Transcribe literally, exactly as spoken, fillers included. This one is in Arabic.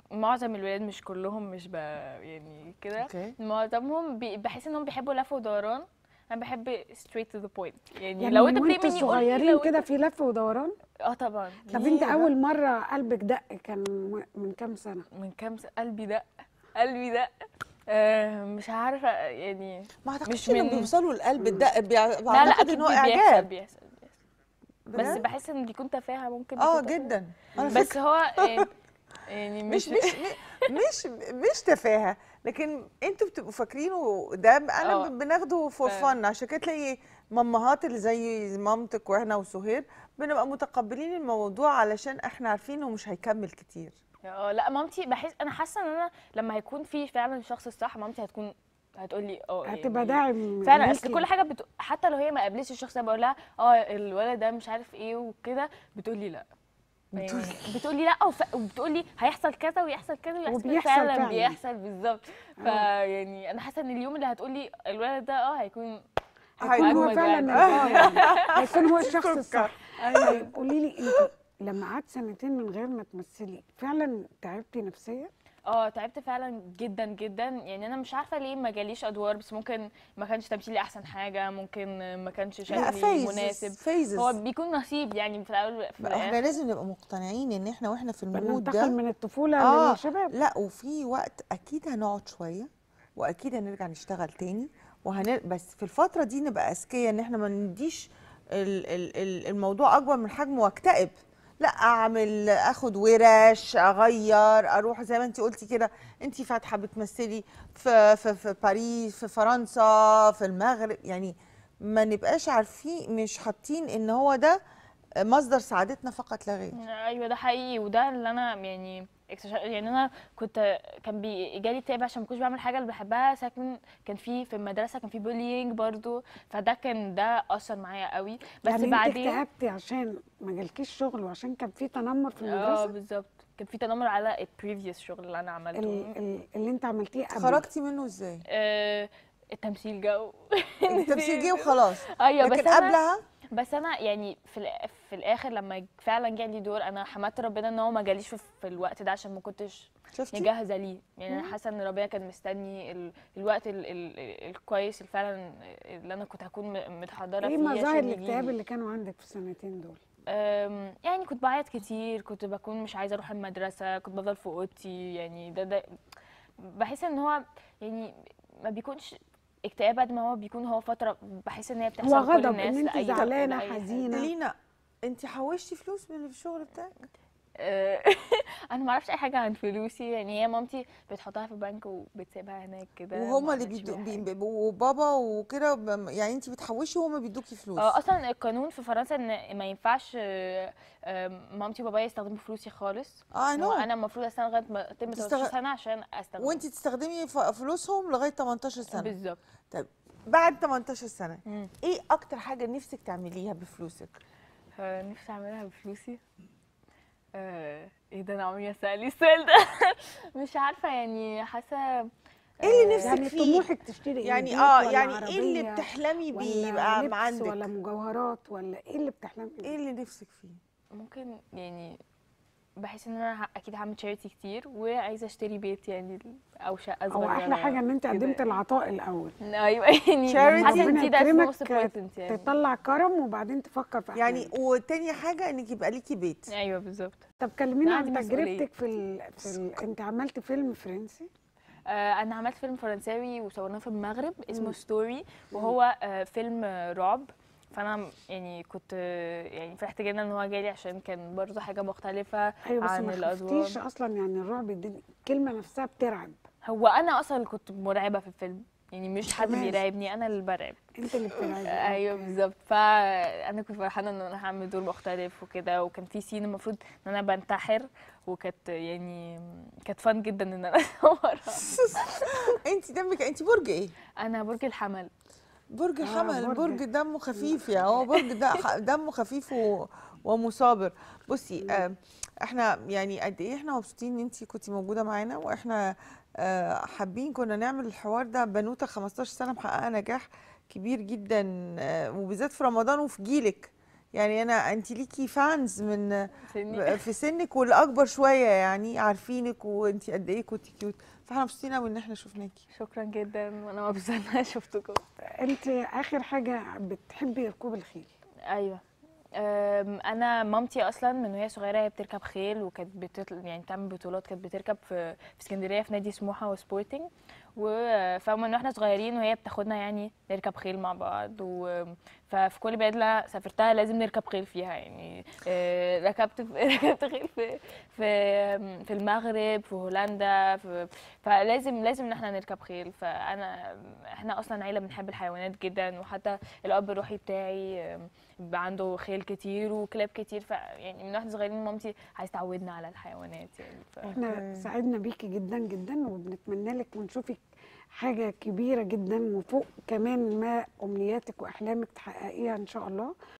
معظم الولاد مش كلهم مش ب... يعني كده اوكي. معظمهم بي... بحس انهم بيحبوا لف ودوران. انا بحب straight to the point، يعني, يعني لو من انت وانتوا بتضايق مني قول لي. صغيرين لو كده انت في لف ودوران؟ اه طبعا. طب ليه انت بقى؟ اول مره قلبك دق كان من كام سنه؟ من كام س... قلبي دق قلبي دق آه مش عارفه يعني. ما مش اعتقدش انهم من بيوصلوا للقلب الدق، بيع- لا لا بعتقد اكيد ان هو بيحصل اعجاب. بيحصل بيحصل بس بجد؟ بحس ان بيكون تفاهه، ممكن اه بيكون تفاهة. جدا على بس فكره. هو يعني, يعني مش مش مش مش مش تفاهه، لكن انتوا بتبقوا فاكرينه ده. انا اه ب- بناخده فور فعلا. فن، عشان كده تلاقي مامهات اللي زي مامتك واحنا وسهير بنبقى متقبلين الموضوع علشان احنا عارفين انه مش هيكمل كتير. اه لا مامتي بحس انا حاسه ان انا لما هيكون في فعلا الشخص الصح مامتي هتكون هتقول لي اه هتبقى يعني داعم فعلا. اصل ليكي. كل حاجه بت... حتى لو هي ما قابلتش الشخص ده بقول لها اه الولد ده مش عارف ايه وكده، بتقول لي لا يعني بتقول لي لا وف... وبتقول لي هيحصل كذا ويحصل كذا ويحصل وبيحصل فعلا, فعلا. بيحصل بالظبط. فيعني انا حاسه ان اليوم اللي هتقول لي الولد ده اه هيكون هيكون هو أجمد فعلا واحد. اه يعني هيكون هو الشخص سكر. الصح. طيب قولي لي انت لما قعدت سنتين من غير ما تمثلي فعلا تعبتي نفسيا؟ اه تعبت فعلا جدا جدا. يعني انا مش عارفه ليه ما جاليش ادوار، بس ممكن ما كانش تمثيلي احسن حاجه، ممكن ما كانش لا، شكلي فايز مناسب. فايزز. هو بيكون نصيب يعني في الاول في احنا الاخر. لازم نبقى مقتنعين ان احنا واحنا في المود بننتقل ده من الطفوله اه للشباب. لا، وفي وقت اكيد هنقعد شويه واكيد هنرجع نشتغل تاني وهنر... بس في الفتره دي نبقى اذكياء ان احنا ما نديش ال... ال... ال- الموضوع اكبر من حجمه واكتئب. لا، اعمل اخد ورش، اغير، اروح زي ما انت قلتي كده. انت فاتحه بتمثلي في في في باريس، في فرنسا، في المغرب، يعني ما نبقاش عارفين مش حاطين ان هو ده مصدر سعادتنا فقط لا غير. ايوه ده حقيقي، وده اللي انا يعني اكتشف. يعني انا كنت كان بيجالي اكتئاب عشان ما كنتش بعمل حاجه اللي بحبها. ساكن كان في في المدرسه كان في بولينج برضو، فده كان ده اثر معايا قوي. بس يعني بعدين انت اكتئبتي عشان ما جالكيش شغل وعشان كان في تنمر في اه المدرسه؟ بالظبط كان في تنمر على البريفيوس شغل اللي انا عملته. ال- ال- اللي انت عملتيه قبل. خرجتي منه ازاي؟ آه التمثيل جو التمثيل جه وخلاص. ايوه لكن بس أنا قبلها بس انا يعني في الآ- في الاخر لما فعلا جالي دور انا حمدت ربنا ان هو ما جاليش في, في الوقت ده عشان ما كنتش شفتي؟ مجهزه ليه. يعني انا حاسه ان ربنا كان مستني ال... الوقت ال... ال... الكويس اللي فعلا اللي انا كنت هكون م- متحضره ايه فيه مظاهر عشان الاكتئاب يجيلي. اللي كانوا عندك في السنتين دول؟ أم، يعني كنت بعيط كتير، كنت بكون مش عايزه اروح المدرسه، كنت بفضل في اوضتي. يعني ده ده بحس ان هو يعني ما بيكونش اكتئاب قد ما هو بيكون هو فتره بحس ان هي بتحصل هو لكل غضب الناس ان انت لأي- زعلانه لأي حد. حزينه. لينا، انت حوشتي فلوس من الشغل بتاعك؟ أه، انا ما اعرفش اي حاجه عن فلوسي. يعني هي مامتي بتحطها في البنك وبتسيبها هناك كده، ما وهما اللي عملتش بيدو بيها بي- حاجة. بي- وبابا وكده، بم- يعني انت بتحوشي وهما بيدوكي فلوس؟ اه اصلا القانون في فرنسا ان ما ينفعش آه، آه، مامتي وبابايا يستخدموا فلوسي خالص. اه إن هو نو. انا المفروض استنى لغايه ما اتم تستغ- تمنتاشر سنه عشان استخدم. وانت تستخدمي ف- فلوسهم لغايه تمنتاشر سنه. بالظبط. طيب بعد تمنتاشر سنه مم. ايه اكتر حاجه نفسك تعمليها بفلوسك؟ آه، نفسي اعملها بفلوسي. آه، ايه ده، انا عمري ما اسالي السؤال ده مش عارفه يعني حاسه ايه اللي نفسك يعني فيه؟ طموحك تشتري يعني بيت اه ولا يعني ايه اللي عربية بتحلمي بيه ولا يبقى لبس عندك؟ ولا مجوهرات ولا ايه اللي بتحلمي بيه؟ ايه اللي نفسك فيه؟ ممكن يعني بحس ان انا ه- اكيد هعمل تشاريتي كتير وعايزه اشتري بيت يعني او شقه هو صغيره. احلى حاجه ان انت كده قدمت يعني. العطاء الاول. ايوه يعني Charity. حاسه ان ربنا دي ده يكرمك most important يعني. تطلع كرم وبعدين تفكر في يعني احلامك. وتاني حاجه انك يبقى ليكي بيت. ايوه بالظبط. طب كلمينا لا، عن عندي مسؤولية. تجربتك في ال... في ال... انت عملت فيلم فرنسي. آه انا عملت فيلم فرنساوي وصورناه في المغرب اسمه مم. ستوري، وهو آه فيلم آه، رعب. فانا يعني كنت آه، يعني فرحت جدا ان هو جالي عشان كان برضه حاجه مختلفه ايوه بس عن ما الادوار. خفتيش اصلا؟ يعني الرعب دي الكلمه نفسها بترعب. هو انا اصلا اللي كنت مرعبه في الفيلم، يعني مش حد كمان. بيراقبني، انا اللي برعب. انت اللي بترعبي. ايوه أوكي. بالظبط. فانا كنت فرحانه ان انا هعمل دور مختلف وكده، وكان في سين المفروض ان انا بنتحر، وكانت يعني كانت فن جدا ان انا اصورها. انت دمك، انت برج ايه؟ انا برج الحمل. برج آه، الحمل. برج. برج دمه خفيف، يعني هو برج ده ح- دمه خفيف و... ومثابر. بصي آه احنا يعني قد ايه احنا مبسوطين ان انت كنتي موجوده معانا، واحنا آه حابين كنا نعمل الحوار ده. بنوته خمستاشر سنه محققه نجاح كبير جدا، آه وبالذات في رمضان وفي جيلك. يعني انا انت ليكي فانز من سني. في سنك والاكبر شويه، يعني عارفينك وانت قد ايه كنتي كيوت، فاحنا مبسوطين قوي ان احنا شفناكي. شكرا جدا، وانا مبسوطه ان انا شفتكم. انت اخر حاجه بتحبي ركوب الخيل؟ ايوه. أم، انا مامتي اصلا من وهي صغيره هي بتركب خيل، وكانت بتطل يعني بتعمل بطولات، كانت بتركب في في اسكندريه في نادي سموحه وسبورتنج. وفمن واحنا صغيرين وهي بتاخدنا يعني نركب خيل مع بعض. و ففي كل بلد لا سافرتها لازم نركب خيل فيها يعني. آه، ركبت في ركبت خيل في في في المغرب، في هولندا، في فلازم لازم ان احنا نركب خيل. فانا احنا اصلا عيله بنحب الحيوانات جدا، وحتى الاب الروحي بتاعي بيبقى عنده خيل كتير وكلاب كتير. ف يعني من واحنا صغيرين مامتي عايزه تعودنا على الحيوانات يعني. ف... احنا أوكي. سعدنا بيكي جدا جدا، وبنتمنى لك ونشوفك حاجه كبيره جدا، وفوق كمان ما امنياتك واحلامك تحققيها ان شاء الله.